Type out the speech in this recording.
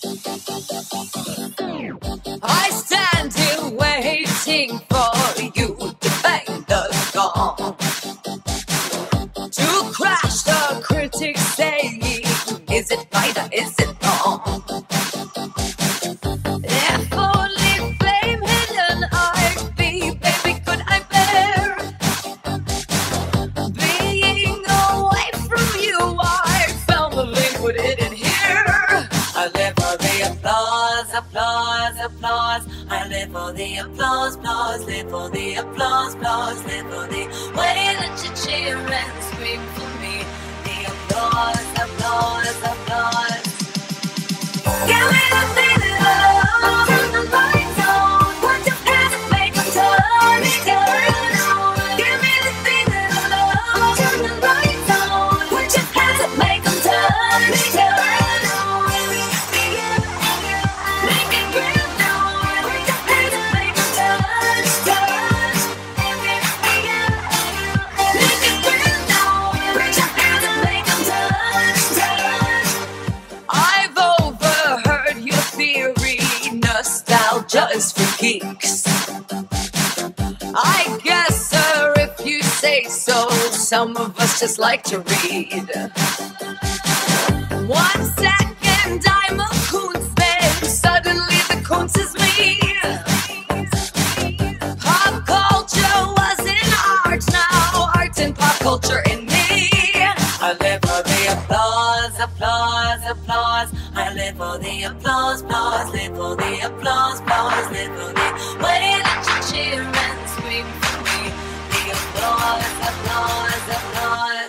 I stand here waiting for you to bang the gong, to crash the critics saying, is it right or is it wrong? If only fame hidden I'd be, baby, could I bear being away from you? I found the link, put it in here. I live for the applause, applause, applause. I live for the applause, applause, live for the applause, applause, live for the way that you cheer and scream for me. The applause, applause, applause. Give me the feeling of love, turn the lights on, put your hands and make them turn, turn on. Give me the feeling of love, turn the lights on, put your hands and make them turn, turn on. Make it real now, put your hands and make them turn, turn. Make it real now, put your hands and make them turn, turn. I've overheard your theory, nostalgia is for geeks. I guess, sir, if you say so, some of us just like to read. 1 second I'm a Kuntz fan, suddenly the Kuntz is me. Pop culture was in art, now art and pop culture in me. I live for the applause, applause, applause. I live for the applause, applause, live for the applause, applause, live for the way that you cheer and scream for me. The applause, applause, applause.